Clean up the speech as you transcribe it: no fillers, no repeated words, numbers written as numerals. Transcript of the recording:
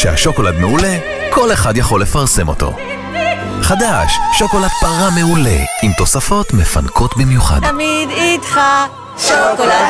כשהשוקולד מעולה, כל אחד יכול לפרסם אותו. חדש, שוקולד פרה מעולה, עם תוספות מפנקות במיוחד. תמיד איתך, שוקולד